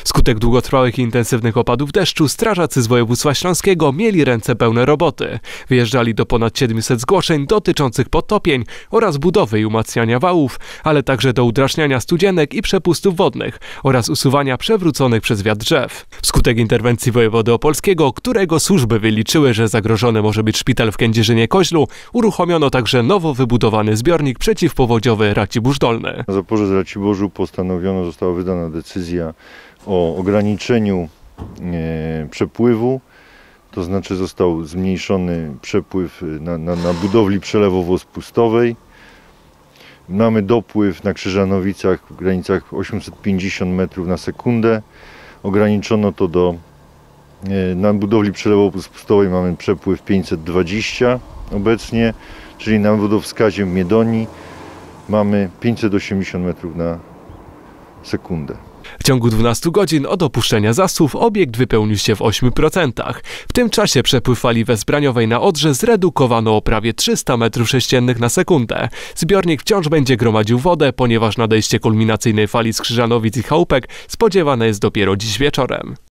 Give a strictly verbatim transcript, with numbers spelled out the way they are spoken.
Wskutek długotrwałych i intensywnych opadów deszczu strażacy z województwa śląskiego mieli ręce pełne roboty. Wyjeżdżali do ponad siedmiuset zgłoszeń dotyczących podtopień oraz budowy i umacniania wałów, ale także do udrażniania studzienek i przepustów wodnych oraz usuwania przewróconych przez wiatr drzew. Wskutek interwencji wojewody opolskiego, którego służby wyliczyły, że zagrożony może być szpital w Kędzierzynie-Koźlu, uruchomiono także nowo wybudowany zbiornik przeciwpowodziowy Racibórz Dolny. Na zaporze z Raciborzu postanowiono, została wydana decyzja o ograniczeniu e, przepływu, to znaczy został zmniejszony przepływ na, na, na budowli przelewowo-spustowej. Mamy dopływ na Krzyżanowicach w granicach osiemset pięćdziesiąt metrów na sekundę. Ograniczono to do, e, na budowli przelewowo-spustowej mamy przepływ pięćset dwadzieścia obecnie, czyli na wodowskazie w Miedonii mamy pięćset osiemdziesiąt metrów na sekundę. W ciągu dwunastu godzin od opuszczenia Zasłów obiekt wypełnił się w ośmiu procentach. W tym czasie przepływ fali wezbraniowej na Odrze zredukowano o prawie trzysta metrów sześciennych na sekundę. Zbiornik wciąż będzie gromadził wodę, ponieważ nadejście kulminacyjnej fali z Krzyżanowic i Chałupek spodziewane jest dopiero dziś wieczorem.